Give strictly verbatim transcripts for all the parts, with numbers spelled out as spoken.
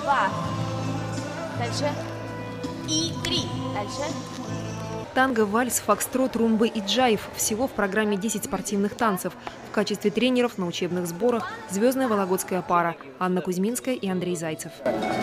два. Дальше. И три. Дальше. Танго, вальс, фокстрот, румбы и джайв. Всего в программе десять спортивных танцев. В качестве тренеров на учебных сборах звездная вологодская пара Анна Кузьминская и Андрей Зайцев.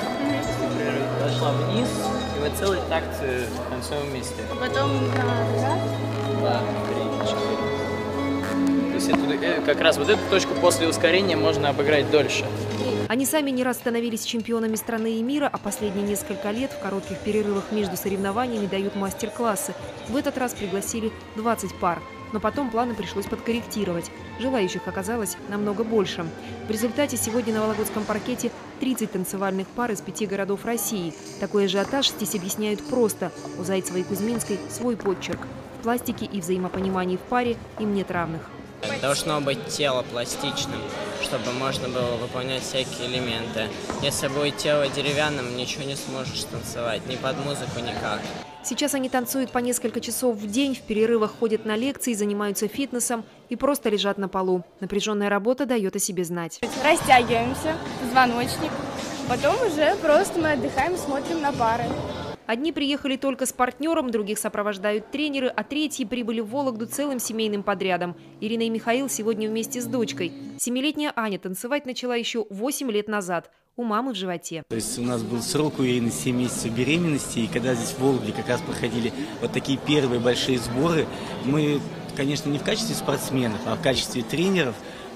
Дошла вниз, и мы целый такт танцуем вместе. Потом назад. Да, три, четыре. То есть это, как раз вот эту точку после ускорения можно обыграть дольше. Они сами не раз становились чемпионами страны и мира, а последние несколько лет в коротких перерывах между соревнованиями дают мастер-классы. В этот раз пригласили двадцать пар. Но потом планы пришлось подкорректировать. Желающих оказалось намного больше. В результате сегодня на вологодском паркете тридцать танцевальных пар из пяти городов России. Такой ажиотаж здесь объясняют просто. У Зайцева и Кузьминской свой подчерк. В пластике и взаимопонимании в паре им нет равных. Должно быть тело пластичным, чтобы можно было выполнять всякие элементы. Если будет тело деревянным, ничего не сможешь танцевать, ни под музыку, никак. Сейчас они танцуют по несколько часов в день, в перерывах ходят на лекции, занимаются фитнесом и просто лежат на полу. Напряженная работа дает о себе знать. Растягиваемся, позвоночник. Потом уже просто мы отдыхаем, смотрим на пары. Одни приехали только с партнером, других сопровождают тренеры, а третьи прибыли в Вологду целым семейным подрядом. Ирина и Михаил сегодня вместе с дочкой. Семилетняя Аня танцевать начала еще восемь лет назад. У мамы в животе. То есть у нас был срок у Ирины семь месяцев беременности, и когда здесь в Вологде как раз проходили вот такие первые большие сборы, мы, конечно, не в качестве спортсменов, а в качестве тренеров,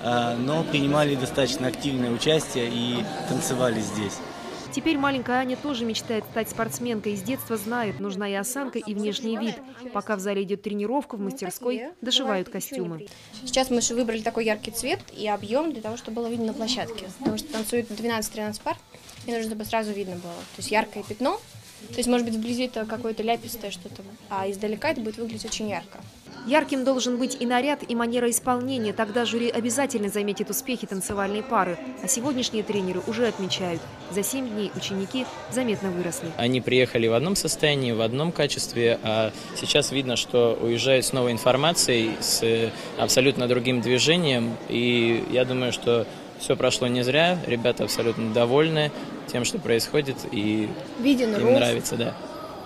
но принимали достаточно активное участие и танцевали здесь. Теперь маленькая Аня тоже мечтает стать спортсменкой. С детства знает, нужна и осанка, и внешний вид. Пока в зале идет тренировка, в мастерской дошивают костюмы. Сейчас мы выбрали такой яркий цвет и объем для того, чтобы было видно на площадке. Потому что танцует двенадцать-тринадцать пар, и нужно, чтобы сразу видно было. То есть яркое пятно. То есть, может быть, вблизи это какое-то ляпистое что-то, а издалека это будет выглядеть очень ярко. Ярким должен быть и наряд, и манера исполнения. Тогда жюри обязательно заметит успехи танцевальной пары. А сегодняшние тренеры уже отмечают. За семь дней ученики заметно выросли. Они приехали в одном состоянии, в одном качестве, а сейчас видно, что уезжают с новой информацией, с абсолютно другим движением. И я думаю, что все прошло не зря. Ребята абсолютно довольны тем, что происходит, и Виден им рост. нравится, да.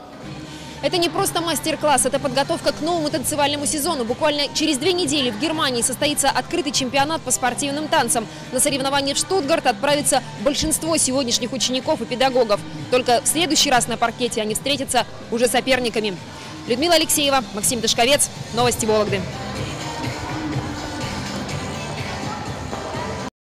Это не просто мастер-класс, это подготовка к новому танцевальному сезону. Буквально через две недели в Германии состоится открытый чемпионат по спортивным танцам. На соревнования в Штутгарт отправится большинство сегодняшних учеников и педагогов. Только в следующий раз на паркете они встретятся уже соперниками. Людмила Алексеева, Максим Тышковец. Новости Вологды.